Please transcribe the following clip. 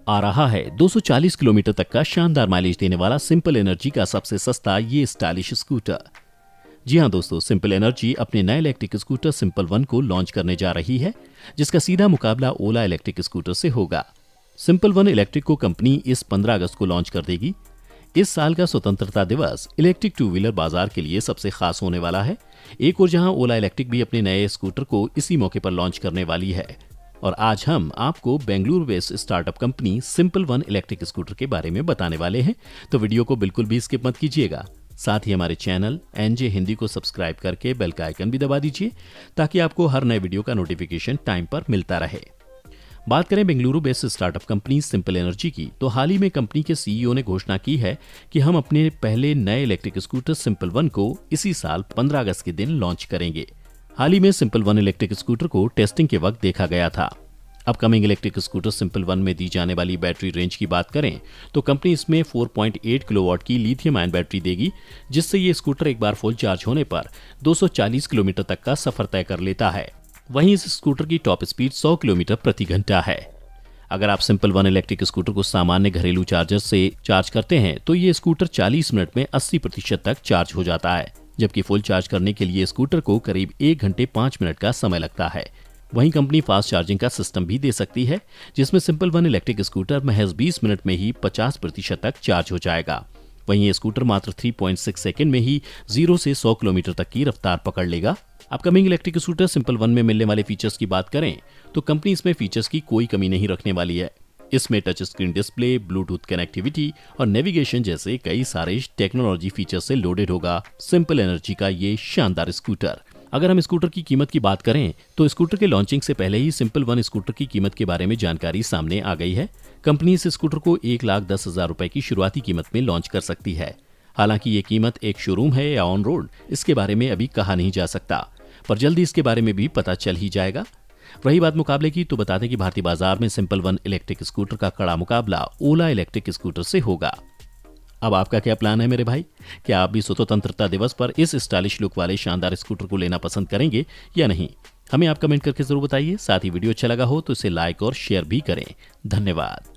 आ रहा है 240 किलोमीटर तक का शानदार माइलेज देने वाला सिंपल एनर्जी का सबसे सस्ता ये स्टाइलिश स्कूटर। जी हां दोस्तों, सिंपल एनर्जी अपने नए इलेक्ट्रिक स्कूटर सिंपल वन को लॉन्च करने जा रही है, जिसका सीधा मुकाबला ओला इलेक्ट्रिक स्कूटर से होगा। सिंपल वन इलेक्ट्रिक को कंपनी इस 15 अगस्त को लॉन्च कर देगी। इस साल का स्वतंत्रता दिवस इलेक्ट्रिक टू व्हीलर बाजार के लिए सबसे खास होने वाला है। एक और जहां ओला इलेक्ट्रिक भी अपने नए स्कूटर को इसी मौके पर लॉन्च करने वाली है। और आज हम आपको Bengaluru based startup company Simple One electric scooter के बारे में बताने वाले हैं, तो वीडियो को बिल्कुल भी स्किप मत कीजिएगा। साथ ही हमारे चैनल एनजे हिंदी को सब्सक्राइब करके बेल का आइकन भी दबा दीजिए, ताकि आपको हर नए वीडियो का नोटिफिकेशन टाइम पर मिलता रहे। बात करें Bengaluru based startup company Simple Energy की, तो हाल ही में कंपनी के सीईओ ने घोषणा की है कि हम अपने पहले नए इलेक्ट्रिक स्कूटर सिंपल वन को इसी साल 15 अगस्त के दिन लॉन्च करेंगे। हाल ही में सिंपल वन इलेक्ट्रिक स्कूटर को टेस्टिंग के वक्त देखा गया था। Upcoming electric scooter Simple One में दी जाने वाली बैटरी रेंज की बात करें तो कंपनी इसमें 4.8 किलोवाट की लिथियम आयन बैटरी देगी, जिससे ये स्कूटर एक बार फुल चार्ज होने पर 240 किलोमीटर तक का सफर तय कर लेता है। वहीं इस स्कूटर की टॉप स्पीड 100 किलोमीटर प्रति घंटा है। अगर आप सिंपल वन इलेक्ट्रिक स्कूटर को सामान्य घरेलू चार्जर से चार्ज करते हैं तो ये स्कूटर 40 मिनट में 80% तक चार्ज हो जाता है, जबकि फुल चार्ज करने के लिए स्कूटर को करीब 1 घंटे 5 मिनट का समय लगता है। वहीं कंपनी फास्ट चार्जिंग का सिस्टम भी दे सकती है, जिसमें सिंपल वन इलेक्ट्रिक स्कूटर महज 20 मिनट में ही 50% तक चार्ज हो जाएगा। वहीं ये स्कूटर मात्र 3.6 सेकंड में ही 0 से 100 किलोमीटर तक की रफ्तार पकड़ लेगा। Upcoming electric scooter Simple One में मिलने वाले फीचर्स की बात करें तो कंपनी इसमें फीचर्स की कोई कमी नहीं रखने वाली है। इसमें touch screen display, bluetooth connectivity और नेविगेशन जैसे कई सारे टेक्नोलॉजी फीचर से लोडेड होगा सिंपल एनर्जी का ये शानदार स्कूटर। अगर हम स्कूटर की कीमत की बात करें तो स्कूटर के लॉन्चिंग से पहले ही सिंपल वन स्कूटर की कीमत के बारे में जानकारी सामने आ गई है। कंपनी इस स्कूटर को 1,10,000 रुपए की शुरुआती कीमत में लॉन्च कर सकती है। हालांकि ये कीमत एक शोरूम है या ऑन रोड, इसके बारे में अभी कहा नहीं जा सकता, पर जल्दी इसके बारे में भी पता चल ही जाएगा। रही बात मुकाबले की, तो बता दें कि भारतीय बाजार में सिंपल वन इलेक्ट्रिक स्कूटर का कड़ा मुकाबला ओला इलेक्ट्रिक स्कूटर से होगा। अब आपका क्या प्लान है मेरे भाई? क्या आप भी स्वतंत्रता दिवस पर इस स्टाइलिश लुक वाले शानदार स्कूटर को लेना पसंद करेंगे या नहीं? हमें आप कमेंट करके जरूर बताइए। साथ ही वीडियो अच्छा लगा हो तो इसे लाइक और शेयर भी करें। धन्यवाद।